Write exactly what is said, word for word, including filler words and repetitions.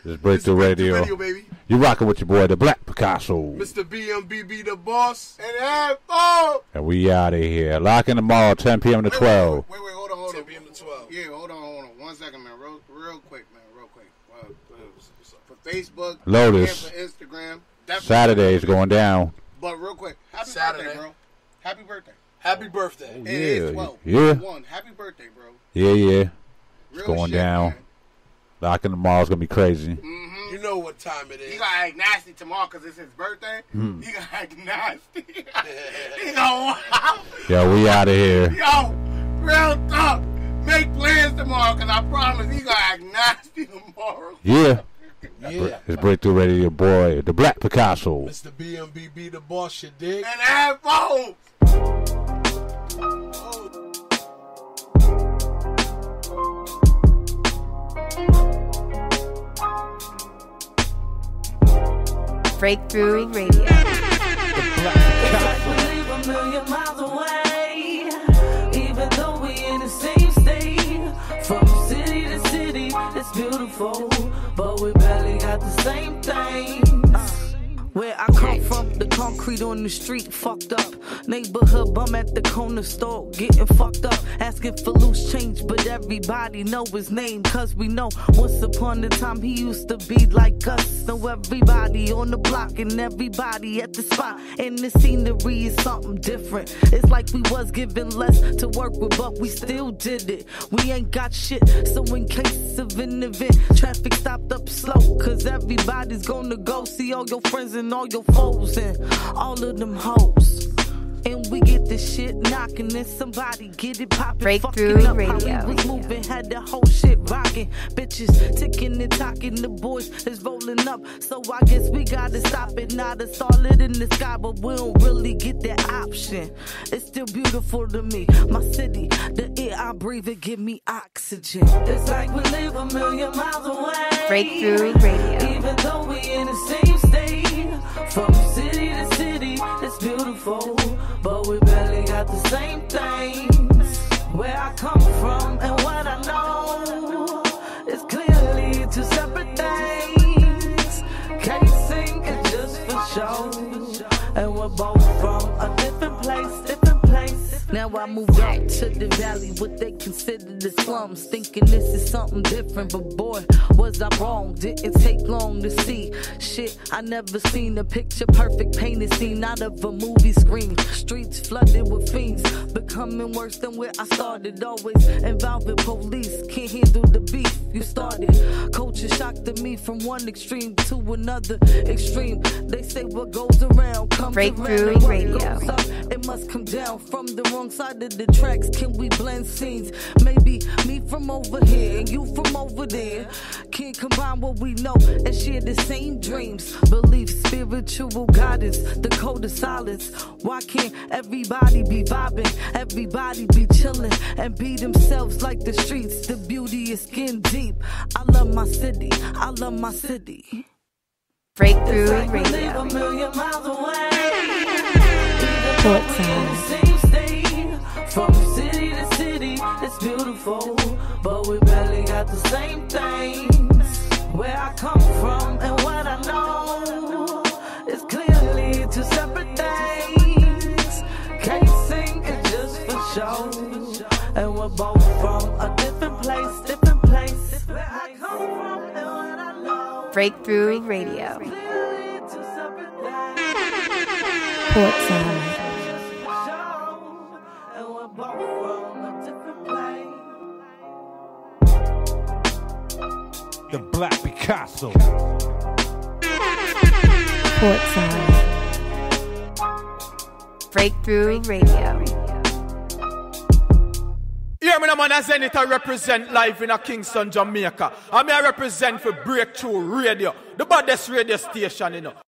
This is Breakthrough Radio. Radio, baby. You rocking with your boy, the Black Picasso. Mister B M B B, the boss. And Afro. And we out of here. Lock in tomorrow, ten p.m. to twelve. Wait, wait, wait, hold on, hold on. ten p.m. to twelve. Yeah, hold on, hold on. One second, man. Real, real quick, man. Real quick. Uh, for Facebook. Lotus. And for Instagram. Saturday is going down. But real quick. Happy Saturday. birthday, bro. Happy birthday. Happy birthday. Oh, It yeah. is twelve. Yeah. One. Happy birthday, bro. Yeah, yeah. It's Real going shit, down. man. Locking tomorrow's going to be crazy. Mm-hmm. You know what time it is. He gonna act nasty tomorrow because it's his birthday. Mm. He gonna act nasty. He gonna Yo, we out of here. Yo, real talk. Make plans tomorrow because I promise he gonna act nasty tomorrow. Yeah. Yeah. It's Breakthrough Radio, your boy, the Black Picasso. Mister B M B B, the boss, you dig? And Afro. Breakthrough Radio. Believe a million miles away, even though we in the same state. From city to city, it's beautiful, but we barely got the same things. Where I come from, the concrete on the street fucked up. Neighborhood bum at the corner store getting fucked up. Asking for loose change, but everybody know his name. Cause we know once upon a time he used to be like us. Know everybody on the block and everybody at the spot. And the scenery is something different. It's like we was given less to work with, but we still did it. We ain't got shit, so in case of an event, traffic stopped up slow. Cause everybody's gonna go see all your friends and all your foes and all of them hoes. And we get this shit knocking and somebody get it poppin'. Breakthrough up Radio. How we was moving, had the whole shit rocking. Bitches ticking and talking, the boys is rolling up. So I guess we gotta stop it. Not a starlet in the sky, but we don't really get that option. It's still beautiful to me. My city, the air I breathe, it give me oxygen. It's like we live a million miles away. Breakthrough Radio. Even though we in the same state. From city to city, it's beautiful, but we barely got the same things. Where I come from and what I know is clearly two separate things. Can't sing it just for show, and we're both from a different place, different place. Now I moved up to the valley, what they consider the slums, thinking this is something different, but boy, was I wrong. Didn't take long to see shit I never seen. A picture perfect painted scene out of a movie screen. Streets flooded with fiends, becoming worse than where I started. Always involving police, can't handle the beef you started. Culture shocked to me from one extreme to another extreme. They say what goes around comes Breakthrough around. What Radio. goes up, it must come down from the wrong side of the tracks. Can we blend scenes? Maybe me from over here and you from over there. Can't combine what we know and share the same dreams. Belief, spiritual guidance, the code of silence. Why can't everybody be vibing? Everybody be chilling and be themselves like the streets. The beauty is skin deep. I love my city. I love my city. Breakthrough It's like we live Radio. a million miles away. Port Even though we in the Sound. same state. From city to city, it's beautiful, but we barely got the same things. Where I come from and what I know is clearly two separate things. Can't sing it just for show, and we're both from a different place, different place. Where I come from and what I know. Breakthrough Radio. Clearly two separate things. Port Sound. And we're both from a different place. The Black Picasso. Port Sound. Breakthrough Radio. Hear me, no man, as any to represent live in a Kingston, Jamaica. I mean, I represent for Breakthrough Radio, the baddest radio station, you know.